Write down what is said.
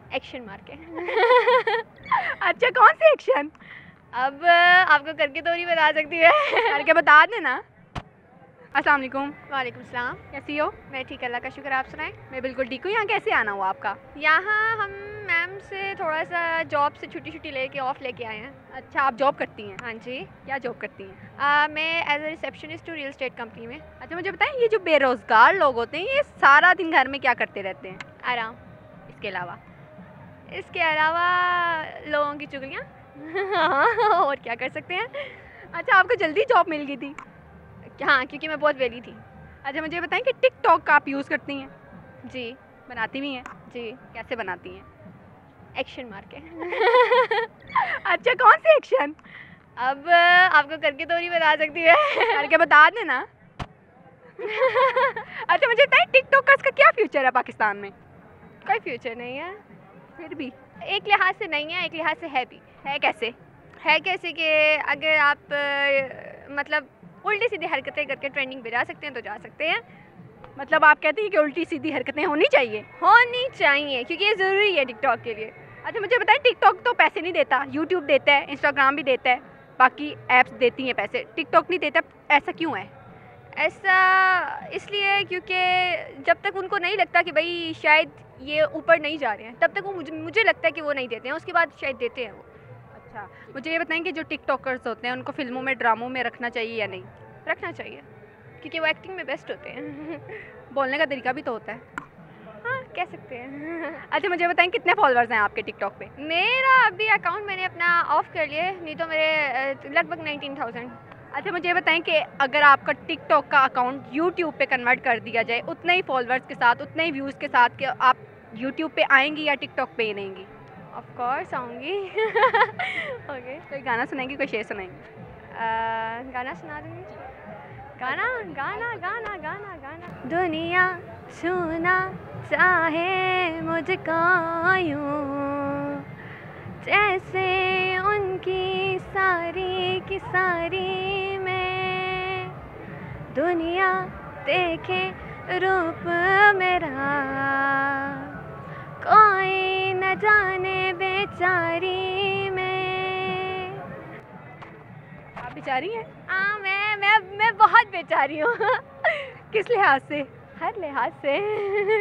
Action मार के। अच्छा, कौन सी एक्शन? अब आपको करके तो नहीं बता सकती मैं। करके बता देना। अस्सलाम वालेकुम। वालेकुम सलाम। कैसी हो? मैं ठीक, अल्लाह का शुक्र, आप सुनाएं। मैं बिल्कुल ठीक हूँ। यहाँ कैसे आना हुआ आपका? यहाँ हम मैम से थोड़ा सा जॉब से छुट्टी लेके ऑफ लेके आए हैं। अच्छा, आप जॉब करती हैं? हाँ जी। क्या जॉब करती हैं? मैं एज ए रिसेप्शनिस्ट हूँ रियल एस्टेट कंपनी में। अच्छा, मुझे बताएं, ये जो बेरोज़गार लोग होते हैं ये सारा दिन घर में क्या करते रहते हैं? आराम। इसके अलावा लोगों की चुगलियाँ। हाँ, और क्या कर सकते हैं। अच्छा, आपको जल्दी जॉब मिल गई थी? हाँ, क्योंकि मैं बहुत वेली थी। अच्छा, मुझे बताएं कि टिकटॉक आप यूज़ करती हैं? जी। बनाती भी हैं? जी। कैसे बनाती हैं? एक्शन मार के। अच्छा, कौन सी एक्शन? अब आपको करके तो नहीं बता सकती मैं। करके बता देना। अच्छा, मुझे बताएं, टिकटॉकर्स का क्या फ्यूचर है पाकिस्तान में? कोई फ्यूचर नहीं है। फिर भी एक लिहाज से नहीं है, एक लिहाज से है भी। है कैसे? है कैसे कि अगर आप मतलब उल्टी सीधी हरकतें करके ट्रेंडिंग पे जा सकते हैं तो जा सकते हैं। मतलब आप कहती हैं कि उल्टी सीधी हरकतें होनी चाहिए? होनी चाहिए, क्योंकि ये ज़रूरी है टिकटॉक के लिए। अच्छा, मुझे बताएं, टिकटॉक तो पैसे नहीं देता, यूट्यूब देता है, इंस्टाग्राम भी देता है, बाकी ऐप्स देती हैं पैसे, टिकटॉक नहीं देता, ऐसा क्यों है? ऐसा इसलिए क्योंकि जब तक उनको नहीं लगता कि भाई शायद ये ऊपर नहीं जा रहे हैं, तब तक वो मुझे लगता है कि वो नहीं देते हैं, उसके बाद शायद देते हैं वो। अच्छा, मुझे ये बताएं कि जो टिकटॉकर्स होते हैं उनको फिल्मों में, ड्रामों में रखना चाहिए या नहीं? रखना चाहिए, क्योंकि वो एक्टिंग में बेस्ट होते हैं। बोलने का तरीका भी तो होता है। हाँ, कह सकते हैं। अच्छा, मुझे बताएं, कितने फॉलोअर्स हैं आपके टिकटॉक पे? मेरा अभी अकाउंट मैंने अपना ऑफ कर लिया है, नहीं तो मेरे लगभग 19,000। अच्छा, मुझे बताएं कि अगर आपका टिकटॉक का अकाउंट यूट्यूब पे कन्वर्ट कर दिया जाए उतने ही फॉलोअर्स के साथ, उतने ही व्यूज़ के साथ, कि आप यूट्यूब पे आएंगी या टिकटॉक पे ही रहेंगी? ऑफ कोर्स आऊँगी। ओके। कोई गाना सुनाएंगी, कोई शेर सुनाएंगी? गाना सुना दूँगी। गाना गाना गाना गाना गाना। दुनिया छूना चाहे मुझको यूं, जैसे उनकी सारी की सारी मैं, दुनिया देखे रूप मेरा, कोई न जाने बेचारी मैं। आप बेचारी हैं? हाँ, मैं बहुत बेचारी हूँ। किस लिहाज से? हर लिहाज से।